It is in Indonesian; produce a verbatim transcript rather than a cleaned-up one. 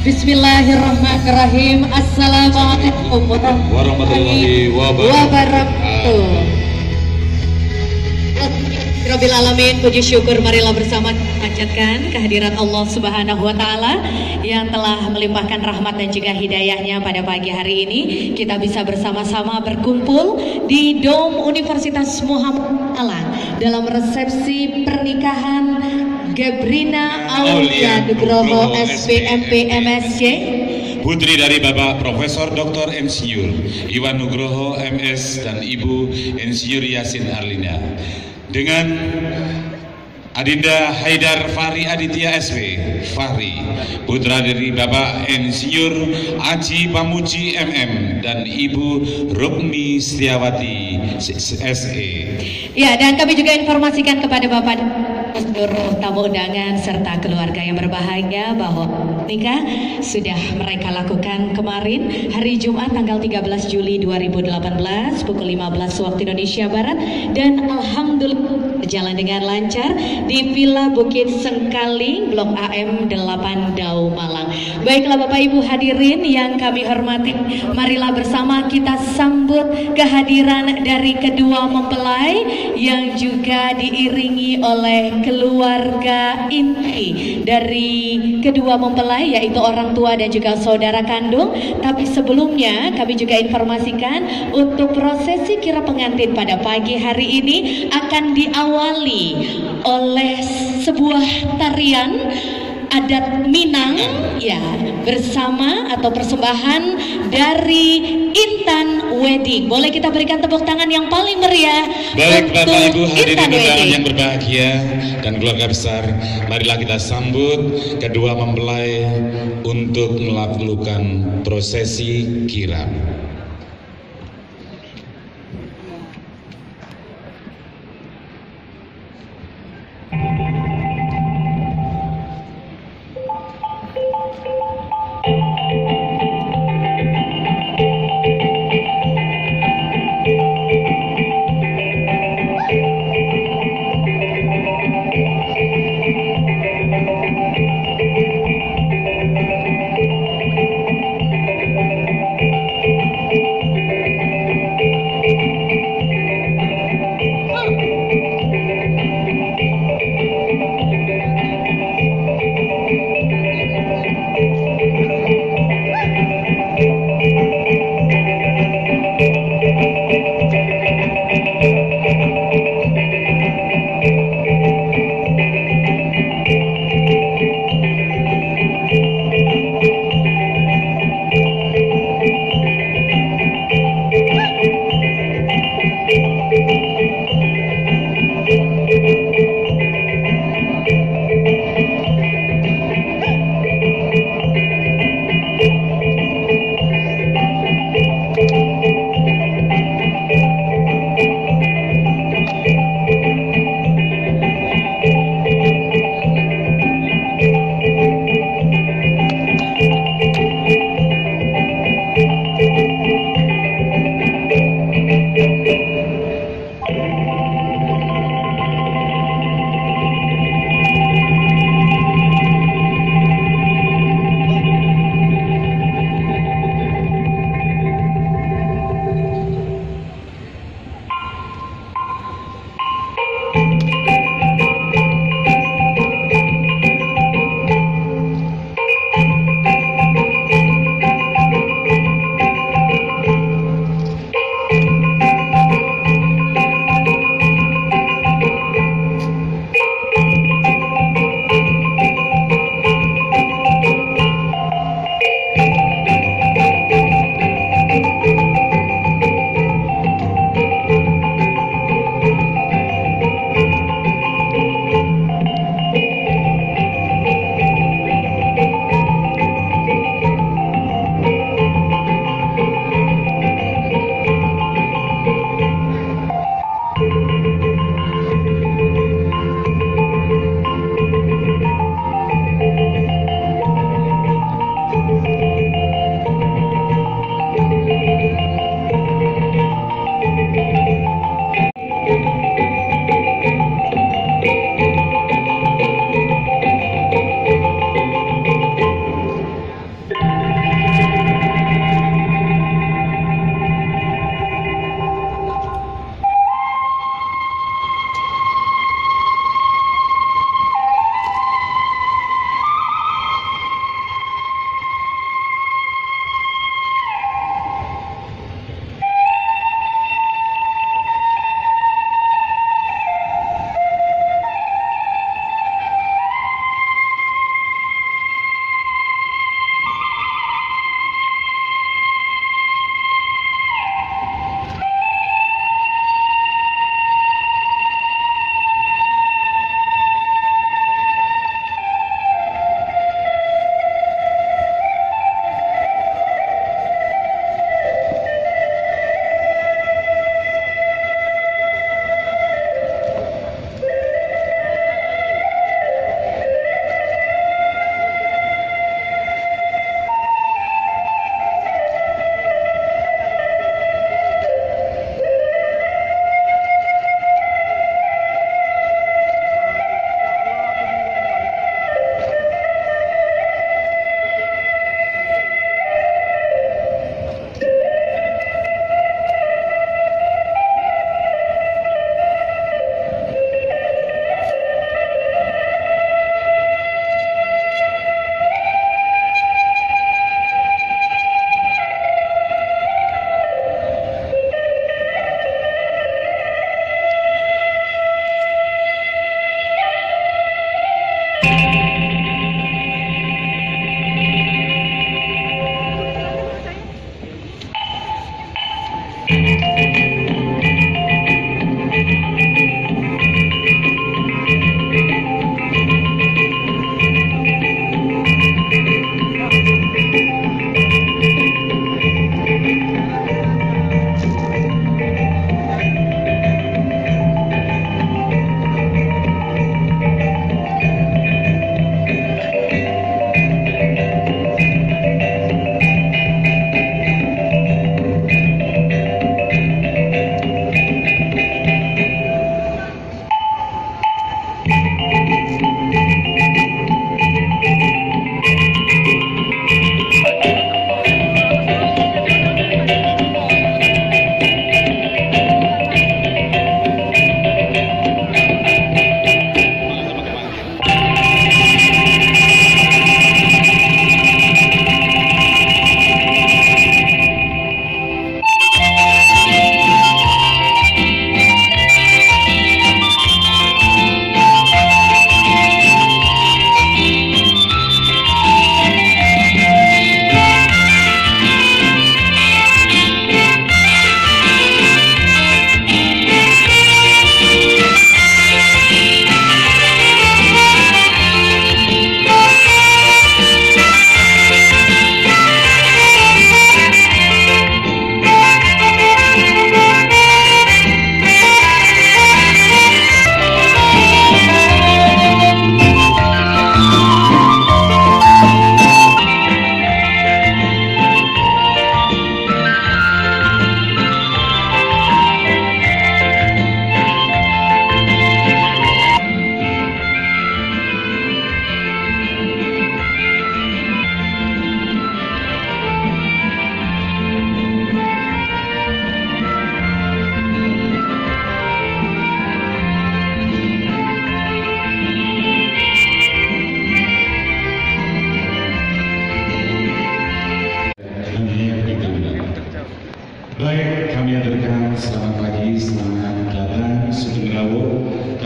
Bismillahirrahmanirrahim. Assalamualaikum warahmatullahi wabarakatuh. Rabbil alamin, puji syukur marilah bersama panjatkan kehadiran Allah Subhanahu wa taala yang telah melimpahkan rahmat dan juga hidayahnya pada pagi hari ini. Kita bisa bersama-sama berkumpul di Dom Universitas Muhammad Alan dalam resepsi pernikahan Gebrina Aulia Nugroho S P M P M S C, putri dari Bapak Profesor Doktor Insinyur Iwan Nugroho M S dan Ibu Insinyur Yasin Arlina, dengan Adinda Haidar Fahri Aditya S P Fahri, putra dari Bapak Insinyur Aji Pamuji M M dan Ibu Rukmi Setiawati S E. Ya, dan kami juga informasikan kepada Bapak seluruh tamu undangan serta keluarga yang berbahagia bahwa nikah sudah mereka lakukan kemarin hari Jumat tanggal tiga belas Juli dua ribu delapan belas pukul lima belas waktu Indonesia Barat, dan alhamdulillah berjalan dengan lancar di Villa Bukit Sengkali Blok A M delapan Dau Malang. Baiklah Bapak Ibu hadirin yang kami hormati, marilah bersama kita sambut kehadiran dari kedua mempelai yang juga diiringi oleh keluarga inti dari kedua mempelai, yaitu orang tua dan juga saudara kandung. Tapi sebelumnya kami juga informasikan untuk prosesi kira pengantin pada pagi hari ini akan diawali oleh sebuah tarian adat Minang, ya, bersama atau persembahan dari Intan Wedding. Boleh kita berikan tepuk tangan yang paling meriah. Baik Bapak Ibu hadirin Intan undangan yang berbahagia dan keluarga besar, marilah kita sambut kedua mempelai untuk melakukan prosesi kirap. Baik, kami aturkan selamat pagi, selamat datang Sugeng Rawuh